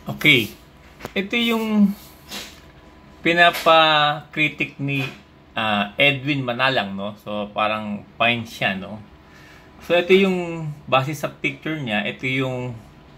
Okay. Ito yung pinapa-critic ni Edwin Manalang, no? So, parang fine siya, no? So, ito yung, base sa picture niya, ito yung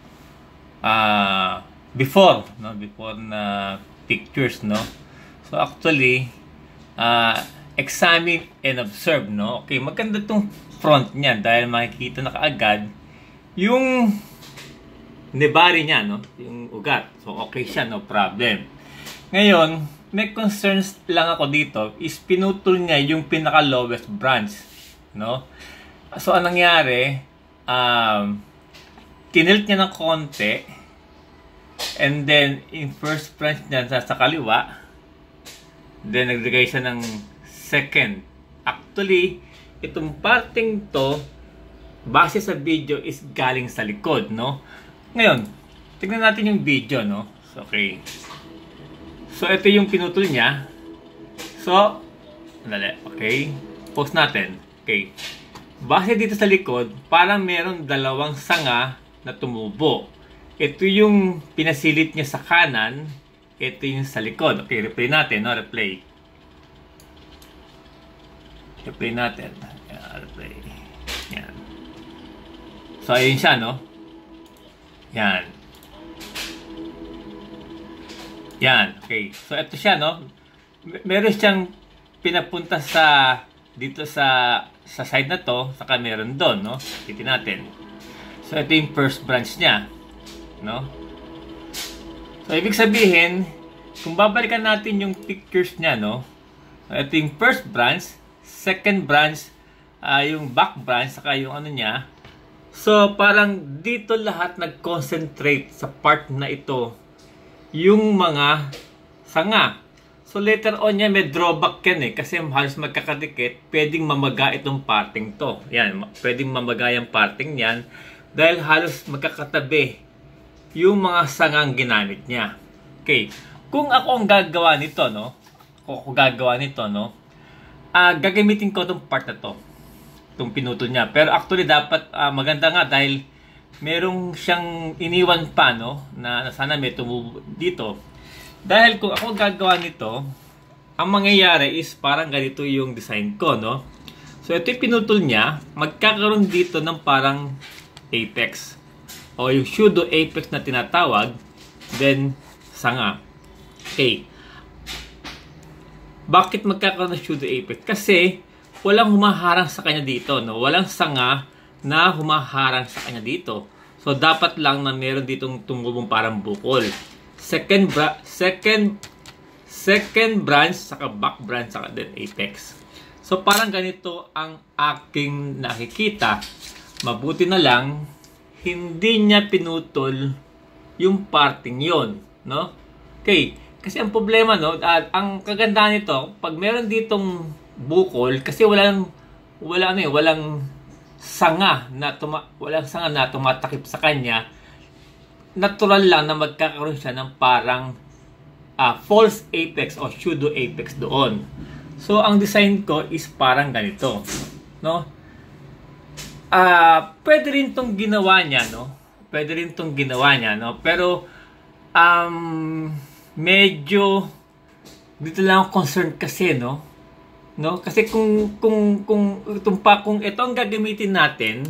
before, no? Before na pictures, no? So, actually, examine and observe, no? Okay, maganda tong front niya dahil makikita na kaagad yung nebari niya, no? Yung ugat. So, okay siya, no problem. Ngayon, may concerns lang ako dito is pinutol niya yung pinaka-lowest branch, no? So, anong nangyari? Tinilt niya ng konti and then, yung first branch niya sa kaliwa, then, naglagay siya ng second. Actually, itong parting to, base sa video, is galing sa likod, no? Ngayon, tignan natin yung video, no? So, okay. So, ito yung pinutol niya. So, dali, okay. Pause natin. Okay. Base dito sa likod, parang meron dalawang sanga na tumubo. Ito yung pinasilit niya sa kanan. Ito yung sa likod. Okay, replay natin, no? Replay. Replay natin. Yan, replay. Yan. So, ayun siya, no? Yan. Yan. Okay. So, ito siya, no? Meron siyang pinapunta sa dito sa side na to, saka meron doon, no? Titin natin. So, ito yung first branch niya, no? So, ibig sabihin, kung babalikan natin yung pictures niya, no? Ito yung first branch, second branch, yung back branch, saka yung ano niya. So, parang dito lahat nag-concentrate sa part na ito yung mga sanga. So, later on yan, may drawback yan eh. Kasi halos magkakadikit, pwedeng mamaga itong parting to. Yan, pwedeng mamaga yung parting yan dahil halos magkakatabi yung mga sangang ginamit niya. Okay. Kung ako ang gagawa nito, no? Gagamitin ko itong part na to. Itong pinutol niya. Pero actually dapat maganda nga dahil merong siyang iniwan pa, no, na sana may tumubo dito. Dahil kung ako gagawa nito, ang mangyayari is parang ganito yung design ko, no. So ito yung pinutol niya, magkakaroon dito ng parang apex o yung pseudo apex na tinatawag, then sanga. Okay. Bakit magkakaroon ng pseudo apex? Kasi walang humaharang sa kanya dito, no? Walang sanga na humaharang sa kanya dito. So, dapat lang na meron ditong tumubong parang bukol. Second branch, saka back branch, saka then apex. So, parang ganito ang aking nakikita. Mabuti na lang, hindi niya pinutol yung parting yon, no? Okay. Kasi ang problema, no? Ang kagandahan nito, pag meron ditong bukol kasi walang sanga na tumatakip sa kanya, natural lang na magkakaroon siya ng parang false apex o pseudo apex doon. So ang design ko is parang ganito, no? Pwede rin tong ginawa niya, no? Pero medyo dito lang ako concerned kasi, no? Kasi kung ito ang gagamitin natin,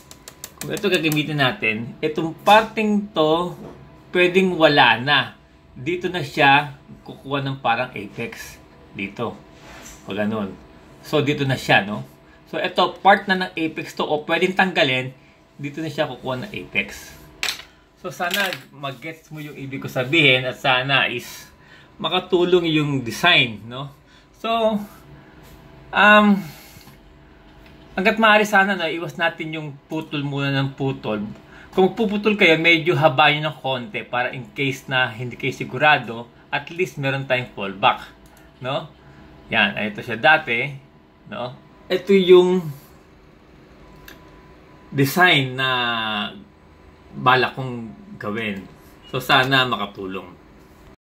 itong parting to pwedeng wala na. Dito na siya kukuha ng parang apex dito. O ganun. So dito na siya, no? So ito part na ng apex to o pwedeng tanggalin, dito na siya kukuha ng apex. So sana mag-gets mo yung ibig ko sabihin at sana is makatulong yung design, no? So hanggat maaari sana na iwas natin yung putol muna ng putol. Kung magpuputol kayo, medyo habayin ng konti para in case na hindi kayo sigurado, at least meron tayong fallback, no? Yan, ito siya dati, no? Ito yung design na balak kong gawin. So sana makatulong.